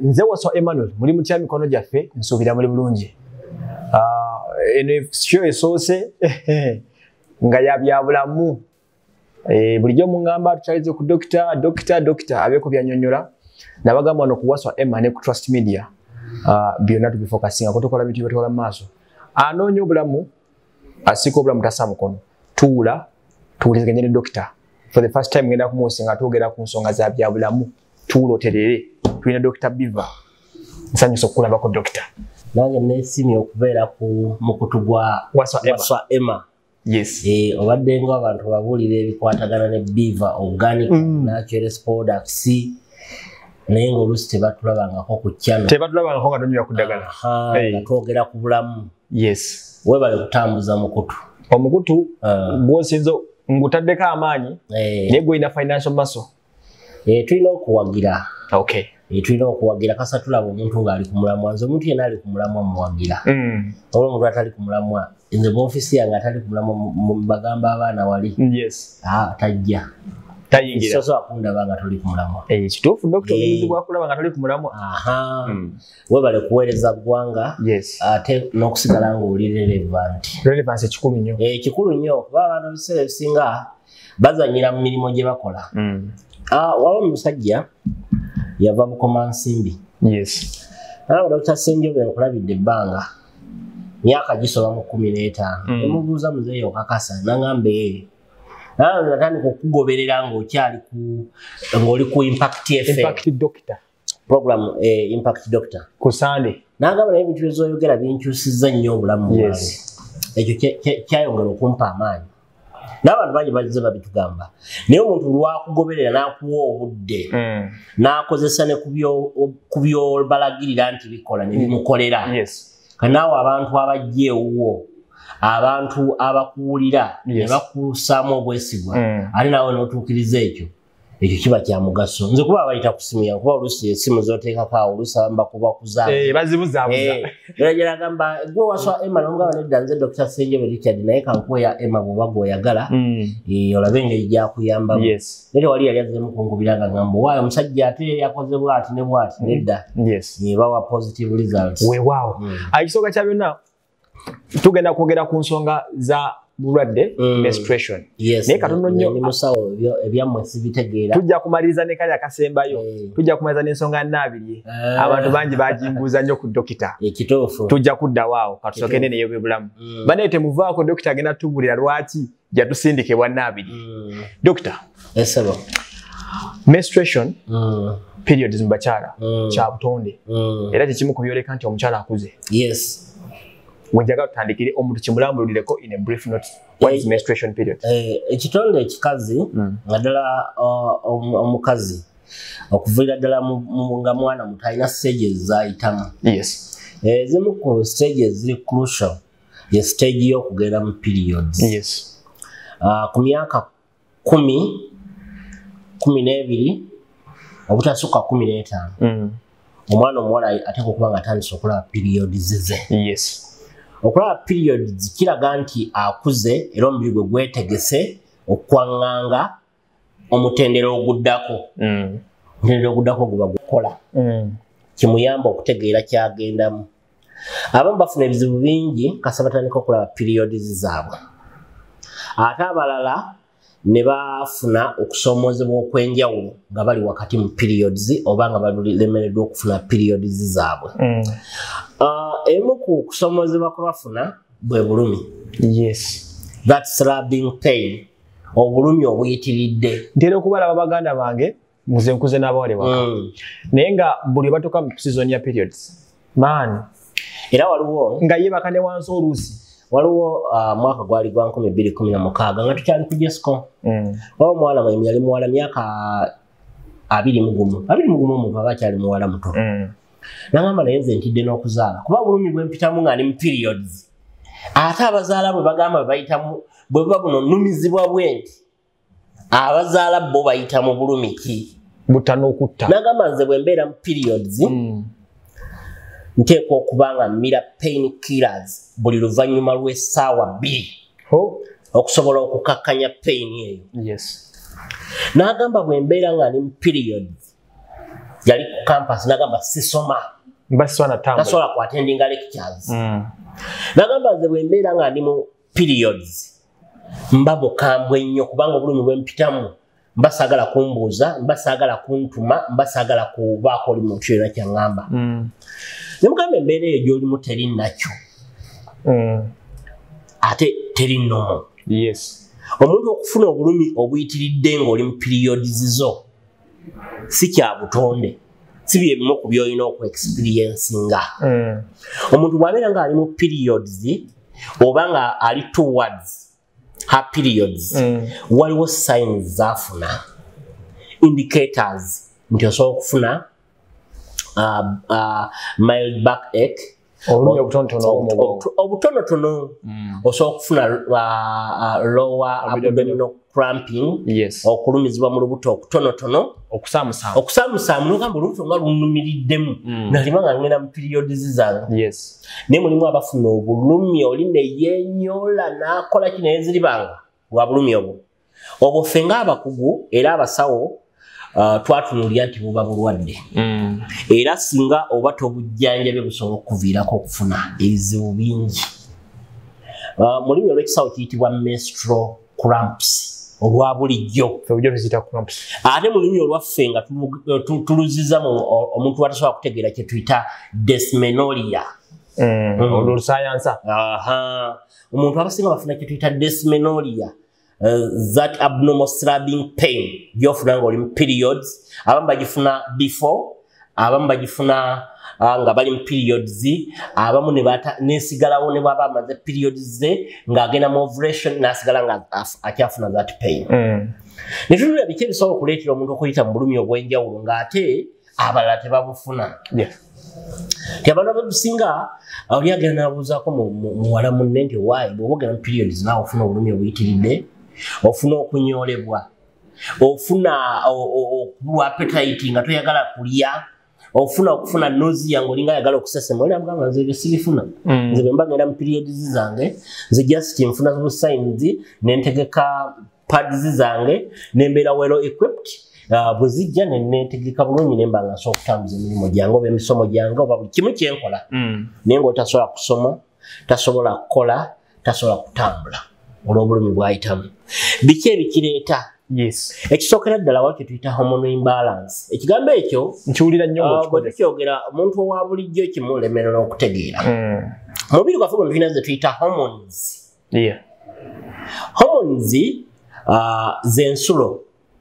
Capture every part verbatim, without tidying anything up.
nze waso Emmanuel muri mutya mikono gyaffe nsubira muri bulungi ah ene show esose nga yabyabulamu eh bulijjo mungamba tuchalize ku doctor doctor doctor abeko byanyonyola nabagamba no kuwaswa Emma ne ku Trust Media ah byonna tubifokasinga ko tukola bitu bitola maso anonyo bulamu asiko bulamu tasa mukono tuula tuuliziganye ne doctor for the first time ngenda kumusinga tugera ku nsonga za byabulamu tuulo terere tulina Doctor Biva nsanyuso kulaba ko doctor nange nesimi okubeera ku mukutugwa waswa Emma yes eh obadde ngo abantu babulire ebikwatagana ne Biva organic mm. natural products naye ngo olusi tebatulabangako ku channel tebatulabangako nga tonnywa kudagala hey. Twogera ku bulamu yes webale kutambuza mukutu omukutu uh. gwosinzo ngutaddeko amaanyi hey. Ne gwina financial muscle eh tulina okuwagira okay eh tulina okuwagira kasa tulaba omuntu nga ali ku mulamwa nze omuntu yena ali ku mulamwa muwagira mm. Omuntu omuntu atali ku mulamwa nze mu office yange atali ku mulamwa bagamba abaana wali yes ah tajja tayingira so so akunda banga tuli ku mulamwa eh kituufu doctor Balumizibwa akulaba nga tuli ku mulamwa aha mm. Webale kuweereza gwanga yes ate n'okusigala nga oli relevant relevance kikulu nnyo eh kikulu nnyo kuba abantu biseera bisinga bazanyira mu mirimo gye bakola mm. Ah wao musajja yava mu komansimbi yes ah Doctor Senjobe nkulabidde banga myaka gisoba mu kumi n'etaano mm. Emubuuza muzeeyo kakasa nangambe ah natandika okugoberera ng'okyali ku ng'oli ku Impact F M Impact Doctor program eh, Impact Doctor ku Sunday nagamba naye ebintu ezoyogera binkyusizza nnyo obulamu bwange yes. Ekyo kyayongera okumpa amaanyi n'abantu bangi bazze babitugamba naye omuntu lwakugoberera n'akuwa obudde mm. N'akozesa ne ku byobalagirira nti bikola ne bimukolera yes. Kanaawe abantu abajjeewuwo abantu abakuwulira yes. Ne bakusaamu obwesigwa mm. Ali naawe n'otuukiriza ekyo ekyo kiba kya mugaso nze kuba bayita kusimya kuba olusi esimu zoteekako awo olusamba kuba kuzaala eh bazibuzaabuza era jera gamba gwe waswa Emma n'omugaba nedda nze Doctor Senjobe Richard naye kankuweya Emma bw'oba gw'oyagala eh olabe engeri gyakuyambamu yes. Nere wali yali azze mukungubira nga ngamba waayo omusajja ate yakoze bw'ati ne bw'ati nedda yes. Bawa positive results weewaawo mm. Ekisooka kya byonna tugenda kwogera ku nsonga za bulwadde mm. menstruation yes. Naye katono nnyo ni musawo ebyammwe sibitegeera tujja kumaliriza ne kali akasembayo hey. Tujja kumaliza n'ensonga nnaabiri uh. Abantu bangi bajimbuuza nnyo ku dokita ekituufu tujja kudda waawo katusokende neyo byobulamu mm. Banaye temuvaako dokita agenda tubulira lwaki jatusindike bwa nnaabiri mm. Dokita esebo menstruation mm. periods mu bakyala mm. kya butonde mm. Era kikimu ku byoleka nti omukyala akuze yes. Wenjaga tutandikire omuntu kimulambulireko in a brief note what is menstruation period eh ekitonde ekikazi ngadala omukazi okuvira dala nga mwana mutayina stages zaitamu yes eh zimu ku stages ziri crucial ye stage yo kugera mu periods yes ah ku myaka kumi kumi n'ebiri obutasuka kumi n'etaano mm. Omwana omuwala ateka okuba nga atandise okulaba periods ze yes okulaba periods kiraga nti akuze era omubiri gwe gwetegese okwaŋŋanga omutendera oguddako mm. Omutendera oguddako guba gukola mm. Kimuyamba okutegeera kyagendamu abamu bafuna ebizibu bingi kasa batandika okulaba periods zaabwe ate abalala ne bafuna okusoomozebwa okwenjawulo nga bali wakati mu periods oba nga balemereddwa okufuna periods zaabwe mm. uh, emu ku kusoomozebwa kwe bafuna bwe bulumi yes that's rubbing pain obulumi obuyitiridde ntera okubalaba baganda bange muze nkuze n'abawale waka mm. Naye nga buli batuuka mu season ya periods man era waliwo nga yebaka ne wansi oluusi waliwo uh, mwaka gwali gwa nkumi bbiri kumi na mukaaga nga tukyali ku jesco mm. Oba muwala mwe yali muwala myaka abiri mu gumu abiri mu gumu omuntu aba akyali muwala muto mm. Nangamba naye nze ntidde n'okuzaala kuba bulumi bwe mpitamu nga ndi mu periods ate abazaala bwe bagamba bayitamu bwe buba buno nnumizibwa bwenti abazaala bo bayita mu bulumi ki butano okutta nagamba nze bwe mbeera mu periods mm. Nteekwa okuba nga mmira pain killers buli luvannyuma lw'essaawa bbiri oh. Okusobola okukakkanya pain eyo yes. Nagamba bwe mbeera nga ndi mu periods yali ku campus nagamba sisoma mbaswana tambula tasobola ku attending lectures mm. nagamba nze bwe mbeera nga ndi mu periods mba mukambwe nnyo kubanga obulumi bwe mpitamu mba saagala kumbuuza mba saagala kuntuma mba saagala kubaako oli muntu yonna kyaŋŋamba mm. ne mugamba embeera eyo gy'olimu teri nakyo mm. ate teri nnomo yes. omuntu okufuna obulumi obuyitiridde ng'oli mu periods zo si kya butonde si bye bimu ku by'olina oku-experiencinga mm. omuntu bw'abeera ng'ali mu periods oba nga ali towards her periods mm. waliwo signs zafuna indicators nti osobola okufuna uh, uh, mild back ache obulumi obutonotono obutonotono osobola okufuna lower abdominal cramping yes. okulumizibwa mu lubuto okutonotono okusaamusaamu okusaamusaamu nogamba olubuto nga lunumiriddemu mm. nalima nga ngenda mu periods zange yes. naye mulimu abafuna obulumi oli ne yeenyola n'akola ki naye ziribanga lwa bulumi obwo obwo ffe ng'abakugu era abasawo Uh, twatunuulira nti buba bulwadde mm. era singa oba tobujjanjabye busobola okuviirako okufuna ebizibu bingi uh, mu lulimi olw'ekisawo kiyitibwa menstrual cramps olwa bulijjo ate mu lulimi olwaffe nga tuluziza omuntu watasobola kutegeera kye tuyita dysmenorrhea olwolusayansa omuntu abasinga bafuna kye tuyita dysmenorrhea Uh, that abnormal throbbing pain byofuna ng'oli mu periods abamu bagifuna before abamu bagifuna uh, nga bali mu periods abamu nesigalawo ne bwaba amaze periods ze ng'agenda mu ovulation n'asigala nga akyafuna that pain mm. netunulira biki ebisobola okuleetera omuntu okuyita mu bulumi obw'enjawulo ng'ate abalala tebabufuna yeah. Tiabana babusinga oli agenda n'abuuzaako muwala munne nti waayi bw'oba ogenda mu periods naawe ofuna obulumi obuyitiridde ofuna okunyolebwa ofuna okuwa appetite nga toyagala kulya ofuna okufuna nausea ng'olinga ayagala okusesema oli amugamba nze sibifuna nze bwe mba ngenda mu periods zange nze just nfuna bu signs ne ntegeka pads zange ne mbeera well equipped Uh, bwe zijja ne neetegeka bulungi ne mba nga nsobola okutambuza emirimu gyange oba emisomo gyange oba buli kimu kye nkola mm. naye ng'otasobola kusoma tasobola kukola tasobola kutambula olw'obulumi bw'ayitamu biki ebikireeta yes. ekisookera ddala wali kyetuyita hormonal imbalance ekigambo ekyo nkiwulira nnyo bwe tukyogera omuntu owa bulijjo kimulemerera okutegeera mm. omubiri gwaffe guno tulina ze tuyita hormones yeah. hormones uh, z'ensulo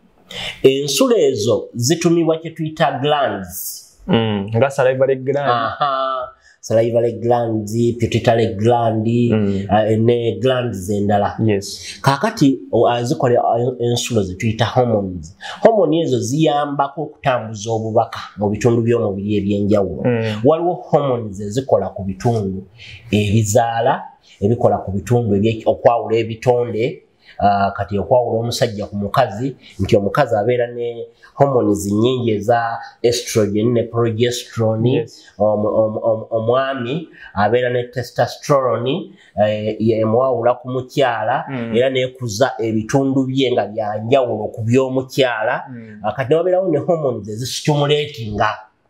ensulo ezo zitumibwa kye tuyita glands mm. nga salivary gland aha salivary glands pituitary gland mm. uh, ne glands endala yes. kakati uh, zikola ensulo zituyita hormones hormone ezo ziyambako okutambuza obubaka mu bitundu by'omubiri ebyenjawulo mm. waliwo hormones ezikola ku bitundu ebizaala ebikola ku bitundu okwawula ebitonde Uh, kati okwawula omusajja ku mukazi nti omukazi abeera ne hormones nyingi eza estrogen ne progesterone yes. omwami um, um, abeera ne testosterone emwawula uh, ku mukyala mm. era nekuza ebitundu bye nga byanjawulo ku by'omukyala mm. uh, kati wabeerawo ne hormones ezistimulatinga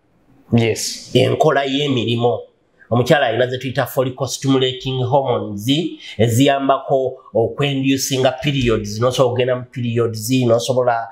yes. enkola y'emirimu omukyala alina ze tuyita follicle stimulating hormones eziyambako okwenducinga periods nosobola okugenda mu periods nosobola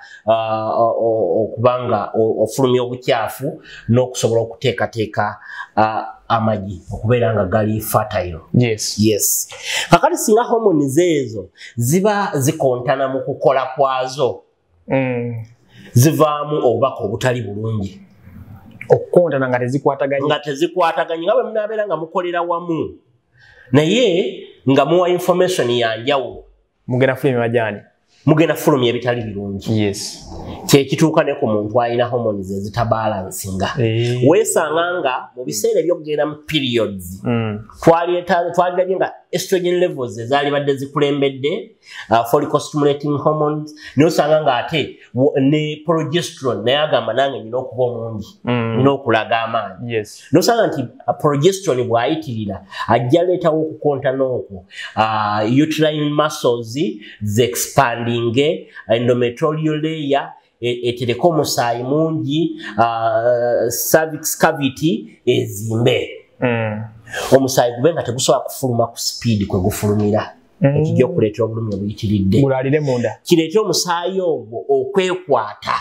okubanga ofulumya obukyafu n'okusobola okuteekateeka amagi okubeera nga gali fertile yes. yes. kakati singa hormones ezo ziba zikontana mu kukola kwazo mm. zivaamu obubaka obutali bulungi okukontana nga tezikwataganye nga tezikwataganye nga bwe munaabeera nga mukolera wamu naye nga muwa information ya njawulo mugenda fulumya majaani mugenda fulumya ebitali birungi yes. kyekituuka ne ku muntu alina hormones ezitabalansinga hey. Weesanga nga mu biseera ebyokugenda mu periods mm. twalirabye nga estrogen levels ezaali badde zikulembedde uh, follicle stimulating hormones naye osanga nga ate ne progesterone naye agamba nange nina okuba omungi mm. nina okulaga amaanyi yes. nosanga nti uh, progesterone bw'ayitirira ajja leetawo okukontana okwo uh, uterine muscles ze expanding endometrial layer etereka omusaayi mungi, uh, cervix cavity ezimbe. Mm. Omusaayi gube nga tegusobola kufuluma ku speed kwe gufulumira. Mm. Ekijja okuleetera obulumi obuyitiridde. Mulaalire munda. Kireetera omusaayi ogwo okwekwata.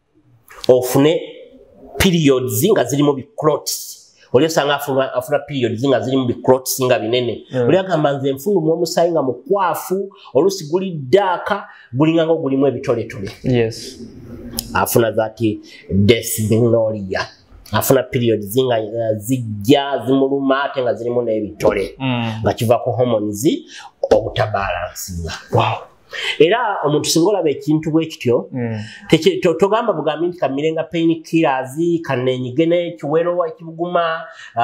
Ofune periods nga zirimu bi clots. Oli osanga afuna afuna periods nga zirimu bi clots nga binene. Mm. Oli agamba nze nfuluma omusaayi nga mukwafu, olusi guli ddaaka, gulinga ngo gulimu ebitoletole. Yes. Afuna zati dysmenorrhea. Afuna periods zinga uh, zijja zimuluma ate nga zirimu n'ebitole. Mm. Nga kiva ku hormones obutabalansinga. Wow. Era omuntu singa olaba ekintu bwe kityo, mm. togamba bugambi nti kamirenga pain killers, kaneenyigene, kiwero, ekibuguma,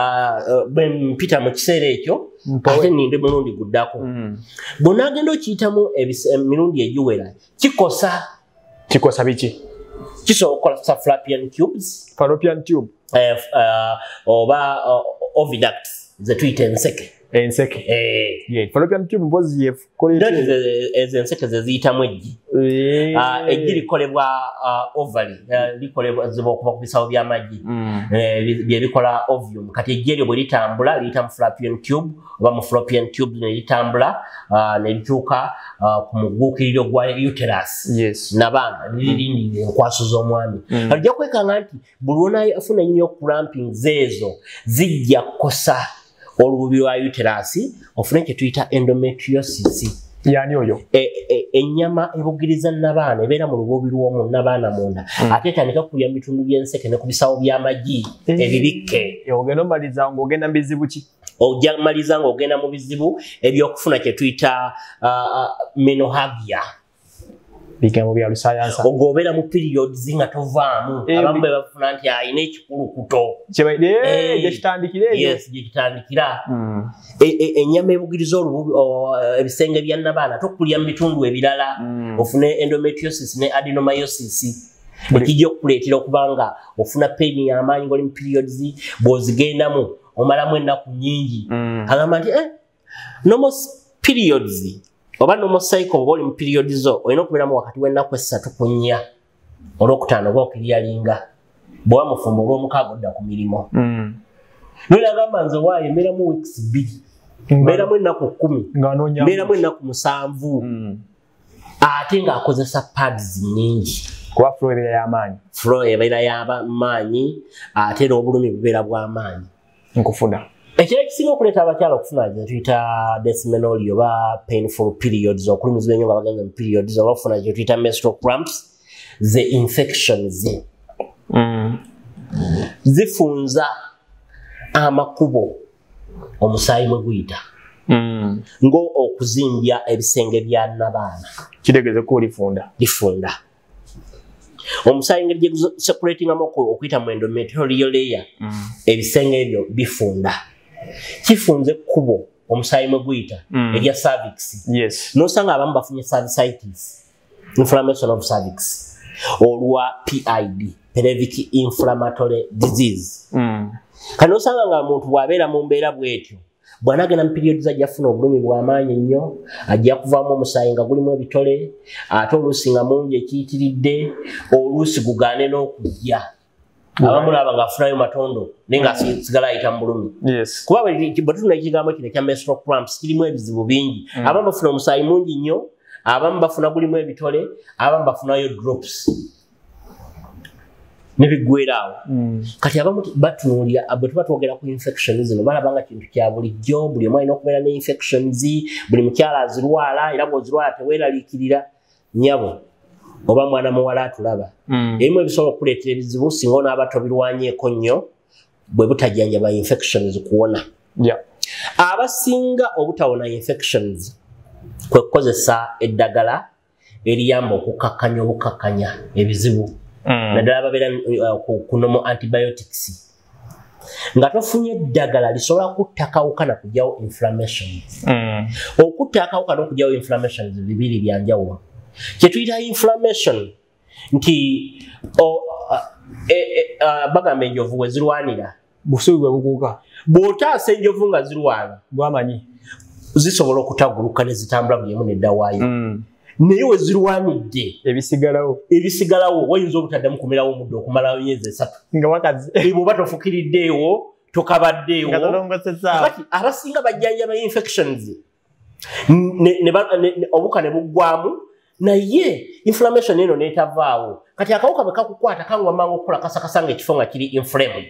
uh, bwe mpita mu kiseera ekyo, ate ninde mulundi guddako. Mm. Bw'ona agenda okiyitamu emirundi egiwera, kikosa. Kikosa biki? Kisobola okukola fallopian tubes. Fallopian tube? Uh, uh, oba uh, oviducts, ze tuyita enseke. Enseke. Eh. Yeah. Fallopian tube mbozi ye kolete. Ezi enseke ze ziyitamu eggi. Eh. Ah, eggi likolebwa uh, ovary. Uh, likolebwa ziba okuva ku bisawo by'amaggi. Mm. Eh, bye bikola ovum. Kati eggi eryo bwe litambula liyita mu fallopian tube oba mu fallopian tube ne litambula uh, ne lituuka uh, ku muguukiriro gwa uterus. Yes. N'abaana lirindi enkwaso z'omwami. Mm. Alijja kwekanga nti buli wona afuna nnyo cramping zeezo zijja kukosa olububi lwa uterus, ofune kye tuyita endometriosis. Yani oyo ennyama ebugiriza n'abaana ebeera mu lububi lw'omu n'abaana munda. Mm. Ate etandika kulya mu bitundu by'enseke ne ku bisawo by'amaggi ebibikke. Ogenda omaliza ng'ogenda mu bizibu ki? Ojja maliza ng'ogenda mu bizibu ebyokufuna kye tuyita uh, menohagia. Bigambo bya lusayansa. Ogobera mu periods nga tovaamu. Abamu bwe bafuna nti ayina ekikulukuto. Kyebaide eh gye kitandikira eyo. Yes, gye kitandikira. Mm. Ennyama ebugiriza olububi ebisenge bya n'abaana tokulya mu bitundu ebirala. Mm. Ofune endometriosis ne adenomyosis. Ekijja okuleetera okubanga ofuna pain y'amaanyi ng'oli mu periods bw'ozigendamu omalamu ennaku nnyingi. Mm. Agamba nti eh normal periods oba normal cycle oba oli mu periods zo olina okubeeramu wakati w'ennaku essatu ku nnya olwokutaano oba okiryalinga bw'oba mufumbo olw'omukaaga odda ku mirimu. Mm. Nolagamba nze waayo mbeeramu weeks bbiri, mbeeramu ennaku kkumi, mbeeramu ennaku musanvu. Mm. Ate ng'akozesa pads nnyingi. Kuba flow ebeera y'amaanyi. Flow ebeera y'amaanyi ate n'obulumi bubeera bw'amaanyi. Nkufuna. Ekiro ekisinga okuleeta abakyala okufuna kye tuyita dysmenorrhea oba painful periods, okulumizibwa ennyo nga bagenze mu periods, oba okufuna kye tuyita menstrual cramps, ze infections. Mm. Zifunza amakubo omusaayi mwe guyita. Mm. Ngo okuzimbya ebisenge bya n'abaana. Kitegeeze ko lifunda. Lifunda. Omusaayi ngeri gye separatingamu okuyita mu endometrial layer. Mm. Ebisenge ebyo bifunda. Kifunze kubo omusaayi mwe guyita. Mm. Ebya cervix. Yes. Nosanga abamu bafunye cervicitis, inflammation of cervix, olwa P I D, pelvic inflammatory disease. Mm. Kano osanga nga omuntu bw'abeera mu mbeera bw'etyo bw'anaagenda mu periods ajja kufuna obulumi bw'amaanyi ennyo, ajja kuvaamu omusaayi nga gulimu ebitole, ate oluusi nga mungi ekiyitiridde, oluusi gugaane n'okujja. Abamu n'aba ng'afunayo matondo naye ng'asigala ayita mu bulumi. Yes. Kuba bwe tutuna ekigambo kino ekya menstrual cramps kirimu ebizibu bingi. Mm. Abamu bafuna omusaayi mungi nnyo, abamu bafuna gulimu ebitole, abamu bafunayo drops. Nebiggweeraawo. Mm. Kati abamu batunuulira bwe tuba twogera ku infections zino balaba nga kintu kya bulijjo, buli omu alina okubeera ne infections, buli mukyala azirwala era bw'ozirwala teweeraliikirira. Nyabo oba mwana muwala atulaba. Mm. Ebimu ebisobola okuleetera ebizibu singa on'abato birwanyeeko nnyo bwe butajjanjaba infections kuwona. Yeah. Abasinga obutawona infections kwe kukozesa eddagala eriyamba okukakkanya obukakkanya ebizibu. Mm. Naddala babeera uh, ku normal antibiotics. Nga tofunye eddagala lisobola kutta kawuka na kugyawo inflammation. Mm. Okutta akawuka n'okugyawo inflammation bibiri bya njawulo. Kye tuyita inflammation nti o, uh, e, e, uh, bagamba enjovu we zirwanira. Busubi bwe bukuuka. Bw'otaasa enjovu nga zirwana gwamanyi zisobola okutaguluka ne zitambula buli emu n'edda waayo. Mm. naye we zirwanidde ebisigalawo ebisigalawo wayinza obutaddamu kumerawo omuddo okumalawo emyezi esatu nga wakazi bw'oba tofukiriddeewo tokabaddeewo nga tolongosesa kati abasinga bajjanjaba infections obuka ne buggwamu naye inflammation eno neetavaawo kati akawuka bwe kakukwata kangwa mangu okukola kasakasa nga ekifo nga kiri inflamed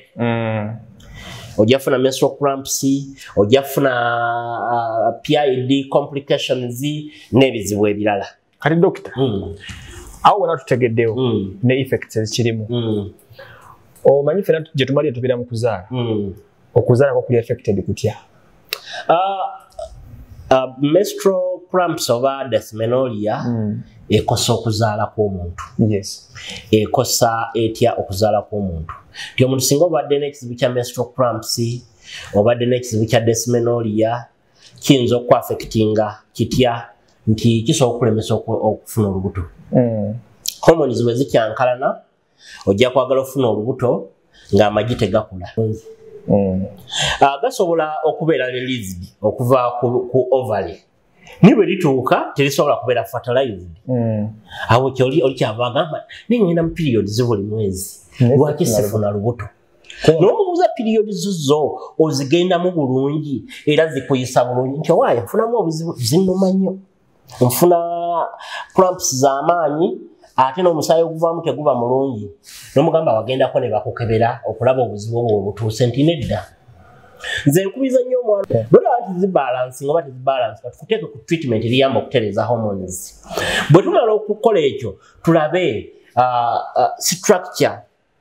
ojja funa menstrual cramps ojja funa uh, P I D complications n'ebizibu ebirala kati dokita mm. awo wona tutegeddewo mm. ne effects ezikirimu mm. omanyi fena gye tumalire tubira mu kuzaala mm. okuzaala kwa kuli affected kutya uh, uh, menstrual cramps oba dysmenorrhea mm. ekosa okuzaala kw'omuntu yes ekosa etya okuzaala kw'omuntu nti omuntu singa obadde n'ekizibu kya menstrual cramps obadde n'ekizibu kya dysmenorrhea kiyinza okuaffectinga kitya nti kisobola okulemesa okufuna olubuto mm. hormones bwe zikyankalana ojja kwagala okufuna olubuto ng'amagi tegakula mm. uh, gasobola okubeera released okuva ku, ku ovary ni bwe lituuka terisobola kubeera fertilized mm. awo kyoli oli kyavagamba ningenda mu periods buli mwezi lwaki sifuna lubuto n'omubuuza periods zo ozigendamu bulungi era zikuyisa bulungi nti owaaye nfunamu obuzibu zinnuma nnyo nfuna cramps z'amaanyi ate n'omusaayi oguvaamu teguba mulungi n'omugamba wagendako ne bakukebera okulaba obuzibu obwo obutuuse nti nedda nze nkubiza nnyo omwana bwera nti zibalancing oba tezibalance katukuteeke ku treatment eriyamba okutereeza hormones bwe tumala okukola ekyo tulabe uh, uh, structure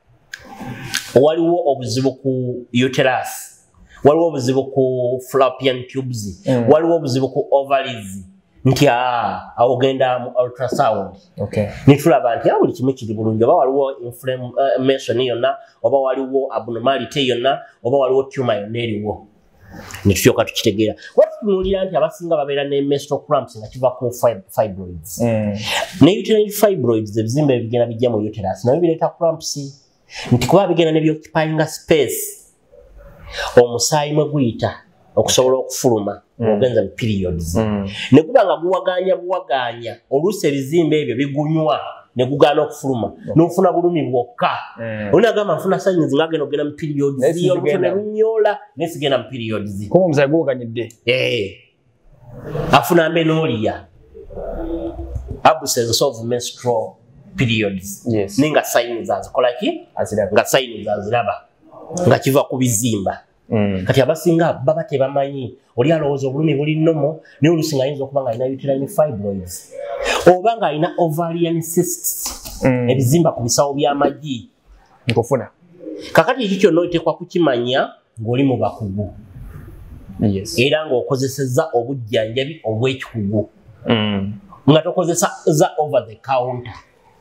waliwo obuzibu ku uterus waliwo obuzibu ku fallopian tubes mm. waliwo obuzibu ku ovaries nti awo genda mu ultrasound okay. nitulaba nti buli kimu kiri bulungi oba waliwo inflammation yonna oba waliwo abnormality yonna oba waliwo tumor yonna eriwo nitulyoka tukitegeera watutunuulira nti abasinga babeera ne menstrual cramps nga kiva ku fibroids mm. ne uterine fibroids ebizimba ebigenda bijja mu uterus nabyo bireeta cramps nti kuba bigenda ne byoccupyinga space omusaayi mwe guyita okusobola okufuluma ogenza mu periods ne kuba nga guwaganya buwaganya oluusi ebizimba ebyo bigunywa ne gugaana okufuluma n'ofuna bulumi bwokka onagamba nfuna signs nga agenda okugenda mu periods olubuto ne lunyoola nesigenda mu periods kuba omusaayi guwaganyidde afuna amenorrhea absence of menstrual periods yes. ninga signs azikolaki nga signs aziraba nga kiva ku bizimba mm. kati abasinga baba tebamanyi oli alowooza obulumi buli nnomo naye oluusi nga ayinza okuba nga alina uterine fibroids oba nga alina ovarian cysts mm. ebizimba ku bisawo by'amagi nkufuna kakati eki kyonna oteekwa kukimanya ng'oli mu bakugu yes. era ng'okozesezza obujjanjabi obw'ekikugu mm. nga tokozesa za over the counter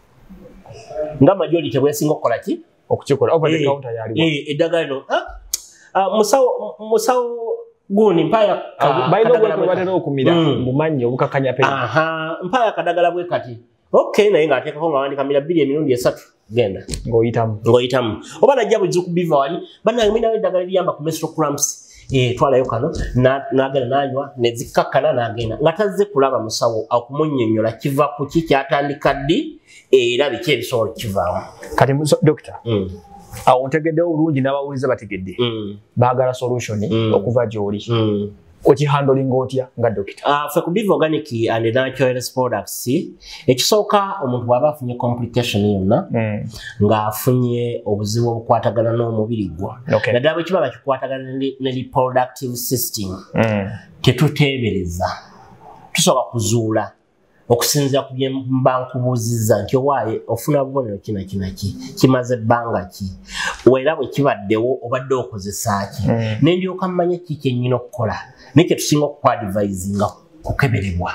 nga majority bwesinga okukola ki okukikola over the counter yaliwo eh eddagala lino ah musawo musawo guni mpaya bayino gwe batera okumira mumanyi obukakanya pe aha mpaya kadagala bwe kati okay naye ng'ateekako nga wandika mira bbiri emirundi esatu genda ng'oyitamu ng'oyitamu oba najja bulizo ku Biva wali bannange mulinawo eddagala eriyamba ku menstrual cramps eh twalayo kano n'agenda n'anywa ne zikkakkana n'agenda nga tazze kulaba musawo akumunnyonnyola kiva ku ki kyatandika ddi era biki ebisobola okukivaamu kati dokita awo ntegeddewo bulungi n'abawuliza bategedde baagala solution okuva gy'oli okihandolinga otya nga dokita ffe ku Biva Organic and Natural Health Products ekisooka omuntu bw'aba afunye complication yonna ng'afunye obuzibu obukwatagana n'omubiri gwa naddala bwe kiba bakikwatagana ne reproductive system tetuteebereza tusooka kuzuula okusinziira ku bye mba nkubuuzizza nti owaaye ofuna bubonero kina kinaki kimaze ebbanga ki era bwe kibaddewo obadde okozesa ki ne ndyoka mmanya ki kyennyina okukola naye kyetusinga okukwadvisinga kukeberebwa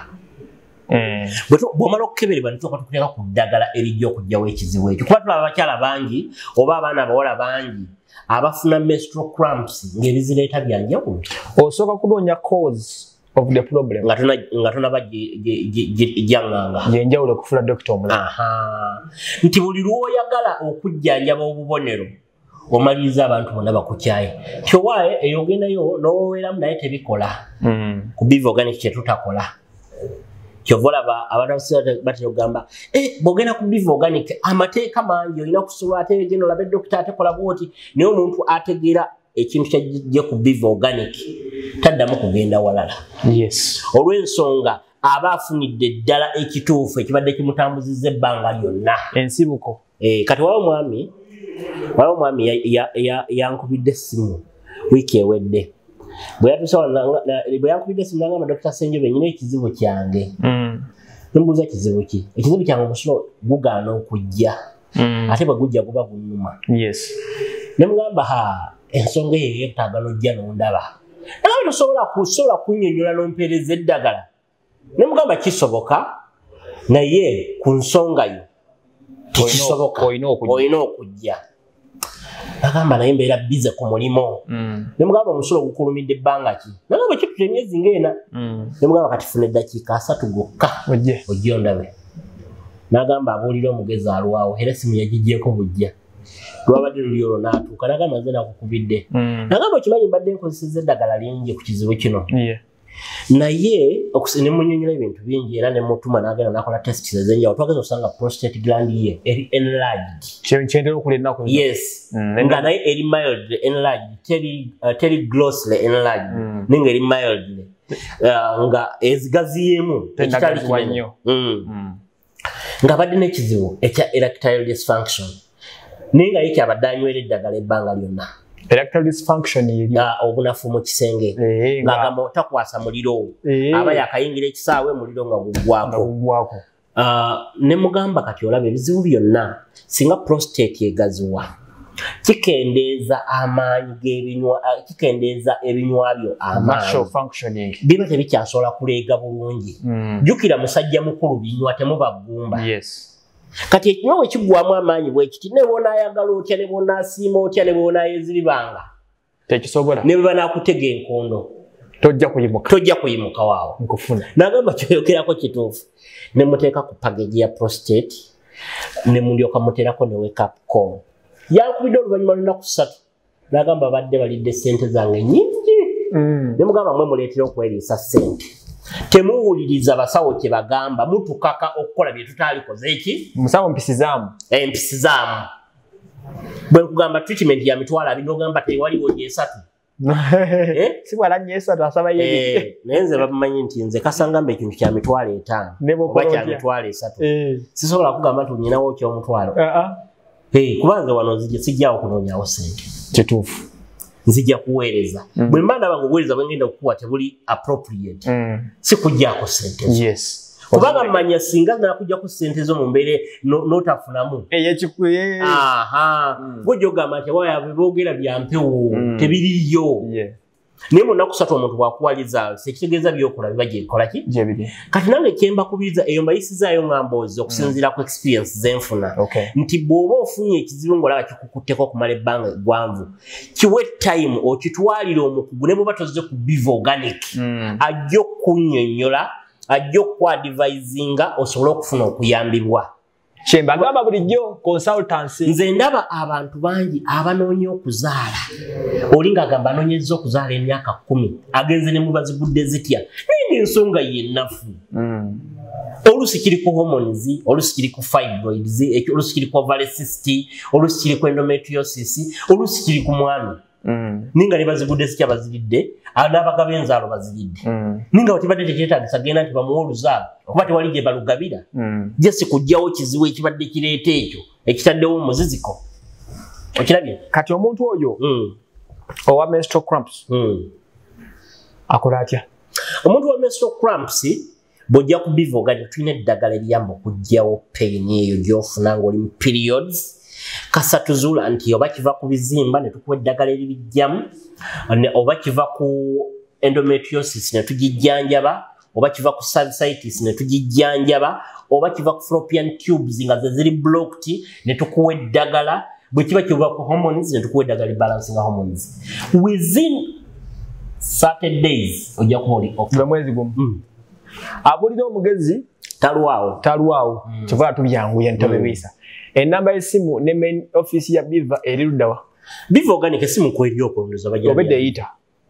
bw'omala okukeberebwa nituuka tukuteeka ku ddagala erijja okugyawo ekizibu ekyo kuba tulaba abakyala bangi oba abaana abawala bangi abafuna menstrual cramps ng'ebizireeta byanjawulo osooka kunoonya cause of the problem nga tuna nga tuna janganga yenjawulo okufuna doctor omulala aha nti buli lwoyagala okujjanjaba obubonero omaliriza abantu bonna bakukyaye kyowaaye eyo ogendayo n'oweeramu naye tebikola ku Biva Organic kye tutakola Kyovolaba abantu batyo gamba eh bogena ku Biva organic amateeka mangi olina kusulwa ate geno labe doctor atekola bwoti niyo omuntu ategeera ekintu kyajje ku Biva organic taddamu kugenda walala. Yes. Olw'ensonga aba afunidde ddala ekituufu ekibadde kimutambuzizza ebbanga lyonna. Ensibuko. Eh kati waliwo mwami waliwo mwami yankubidde essimu wiiki ewedde. Bwe yatuuse bwe yankubidde essimu n'agamba Dokita Ssenjobe nyina ekizibu kyange. Nembuuza ekizibu ki? Ekizibu kyange omusulo gugaana okujja. Ate bwe gujja guba gunnuma. Yes. Ne mugamba ha ensonga eyo yeetaaga n'ojja n'ondaba. Nawe tosobola kusobola kunnyonnyola n'ompeereza eddagala. Ne mugamba kisoboka naye ku nsonga yo tekisoboka olina okujja. Nagamba naye mbeera bize ku mulimo. Ne mugamba omusulo gukulumidde ebbanga ki? Nagamba kitute emyezi ng'ena. Ne mugamba kati funa eddakiika asatu gokka ojje ondabe. Nagamba abuulira omugezi alwawo era essimu yagigyeko bujja. Lwabadde luli olwo n'atuuka nagamba nze nakukubidde. Nagamba okimanyi mbadde nkozesezza eddagala lingi ku kizibu kino. Naye okusinemunyonyola ebintu bingi era ne mutuma n'agenda n'akola test ezenjawulo twageza okusanga prostate gland ye eri enlarged. Kyentera okula ennaku. Yes. Nga naye eri mild enlarged teri teri grossly enlarged ninga eri mild nga ezigaziyemu ekitali kinene. Nga badde n'ekizibu ekya erectile dysfunction ninga ye kyabadde anywera eddagala ebbanga lyonna. Erectile dysfunction yiri obunafu mu kisenge ng'agamba otakwasa muliro aba yakayingira ekisaawe muliro nga guggwako. Ne mugamba kati olaba ebizibu byonna singa prostate egaziwa kikendeeza amaanyi g'ebinywa kikendeeza ebinywa byo amaanyi biba tebikyasobola kuleega bulungi. Jjukira musajja mukulu binywa temuba ggumba. Kati ekinywa bwe kiggwamu amaanyi bwe kiti ne bw'onaayagala otya ne bw'onaasiima otya ne bw'onaayeziribanga tekisobola ne bwe banaakutega enkondo tojja kuyimuka tojja kuyimuka waawo nkufuna. Nagamba kyoyogerako kituufu ne muteeka ku package ya prostate ne mulyoka muteerako ne wake up call. Yankubidde oluvannyuma lunaku ssatu nagamba badde balidde ssente zange nnyingi. Ne mugamba mwe muleetera okweriisa ssente. Temuwuliriza basawo kye bagamba mutukaka okukola bye tutaalikoze eki musawo mpisizaamu empisizaamu bwe nkugamba treatment ya mitwalo abiri n'ogamba tewaliwo gyesatu si bwala nnyo esatu asaba yeri naye nze bamanyi nti nze kasangamba ekintu kya mitwalo etaano oba kya mitwalo esatu sisobola kugamba nti nyinawo ky'omutwalo kuba nze wano nzije sijjawo kunoonyawo ssente kituufu nzija kuweereza. Bwe mba ndaba ng'obuweereza bwe ngenda okukuwa tebuli appropriate si kujjaako ssente zo. Kubanga mmanya singa naakujjako ssente zo mu mbeera n'otafunamu gojja ogamba nti abawe boogera bya mpewo tebiriyo. Naye mu nnaku ssatu omuntu bw'akuwaliza ekitegeeza by'okola biba gyekola ki? Kati nange kyembakubiriza eyo mbayisizaayo ngamboozi okusinziira ku experience zenfuna nti bw'oba ofunye ekizibu ng'olaba kikukutteko okumala ebbanga eggwanvu kiwe time okitwalire omukugu ne bw'oba tozze ku Biva organic ajja okunnyonnyola ajja okwadvisinga osobole okufuna okuyambibwa. Kyembagamba bulijjo consultancy. Nze ndaba abantu bangi abanoonya okuzaala oli ng'agamba anoonyezza okuzaala emyaka kkumi agenze ne mubazigudde zitya naye ensonga yennafu. Oluusi kiri ku hormones oluusi kiri ku fibroids oluusi kiri ku ovary cyst oluusi kiri ku endometriosis oluusi kiri ku mwami ninga ne bazigudde zitya baziridde n'abagaba enzaalo baziridde ninga wetibadde tekyetaagisa genda nti bamuwa oluzaalo okuba tewali gye balugabira je si kujjawo kizibu ekibadde kireeta ekyo ekitaddewo muziziko okirabye. Kati omuntu oyo owa menstrual cramps akola atya? Omuntu wa menstrual cramps bw'ojja ku Biva organic tulina eddagala eriyamba okugyawo pain eyo gy'ofuna ng'oli mu periods. Kasatuzuula nti oba kiva ku bizimba ne tukuwa eddagala eribijjamu oba kiva ku endometriosis ne tugijjanjaba oba kiva ku cervicitis ne tugijjanjaba oba kiva ku fallopian tubes nga ze ziri blocked ne tukuwa eddagala bwe kiba kiva ku hormones ne tukuwa eddagala balancing hormones within thirty days ojja kuba oli bwe mwezi gumu. Abulira omugezi talwawo talwawo kyova tubyanguya ntabebisa. Enamba y'essimu ne main office ya Biva eri luddawa? Biva organic essimu kweri okulondoza bajja obedde eyita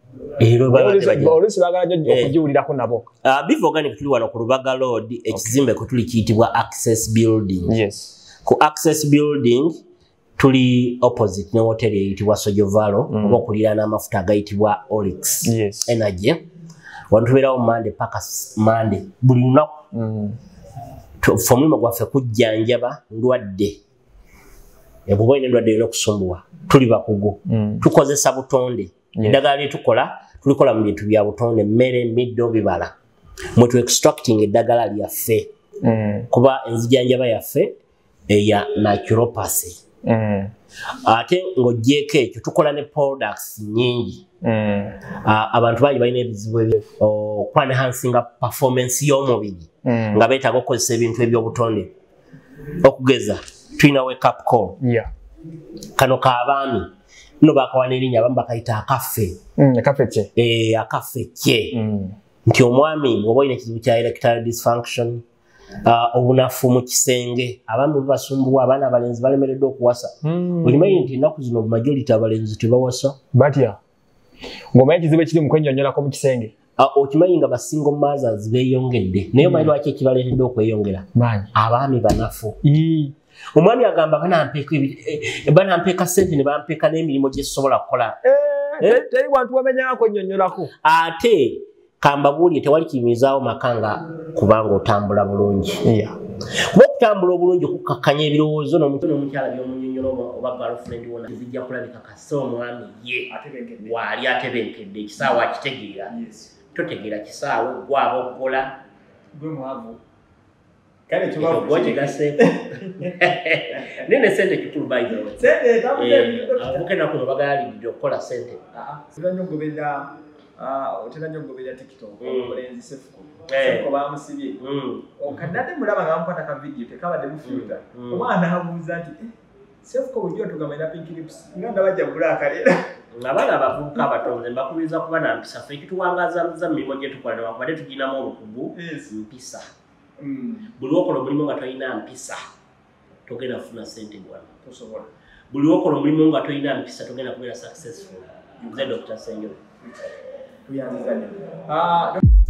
Ero olusi bagala okujiwulirako nabo. Biva Organic tuli wano ku Lubaga Road ekizimbe ko tuli kiyitibwa Access Building. Yes. Ku Access Building tuli opposite ne hotel eyitibwa Sojovalo mm. oba okulira n'amafuta agayitibwa Olix yes. Energy. Wano tubeerawo Monday paka Monday buli lunaku mm. Omulimo gwaffe kujjanjaba ndwadde ebuba ine ndwadde n'okusumbuwa tuli bakugu mm. tukozesa butonde yes. Eddagala lyetukola tulikola mu bintu bya butonde mmere middo bibala mwe tu extracting eddagala lyaffe mm. kuba enzijanjaba yaffe eya naturopathy mm. ate ng'ogyeko ekyo tukola ne products nyingi mm. uh, abantu bangi balina ebizibu ebyo okwa enhancinga performance y'omubiri mm. nga beetaaga okukozesa ebintu eby'obutonde okugeza tulina wake up call yeah. Kano k'abaami no bakawa n'erinnya abamu bakayita akaffe mm, akaffe kye eh, akaffe kye mm. nti omwami bw'oba olina ekizibu kya erectile dysfunction uh, obunafu mu kisenge abaami basumbuwa abaana abalenzi balemereddwa okuwasa mm. Okimanyi nti ennaku zino majority abalenzi tebawasa batya ng'omanyi ekizibu ekiri mu kwennyonnyolako mu kisenge uh, okimanyi nga basingle mothers beeyongedde naye omanyi lwaki ekibaleetedde okweyongera abaami banafu omwami agamba banampeeka banampeeka ssente ne bampeeka n'emirimu gye sisobola kukola teri wantu bamenyako nnyonnyolako ate kambabuulye tewali kiyimirizaawo maka nga kubanga otambula bulungi kuba okutambula obulungi okukakkanya ebirowoozo n'omukyala by'omunnyonnyola oba girlfriend wona zijja kulabika kasita omwami ye waali atebenkedde ekisaawe akitegeera totegeera kisaawe gwaba okukola gwe mwavu kale kibavu goje gaseko nene sente kitulu by the way sente tabuze abukena kuno bagali bidyo kola sente ah tulanyo gobenda ah otelanyo gobenda TikTok omulenzi sefuko sefuko bamusibye okadade mulaba ngampata ka video tekaba de mufilter omwana habuza ati sefuko bujjo tugamenda pink lips nganda bajja bulakalera abana abavubuka abatonze mbakubiriza kuba na mpisa ffe kituwangaza za mirimu gye tukola nebakubadde tuginamu olukugu mpisa Mm. Buli wokola omulimu nga tolina mpisa togenda kufuna sente bwana tosobola buli wokola omulimu nga tolina mpisa togenda kubeera successful nze Doctor Senyo tuyanzizanya ah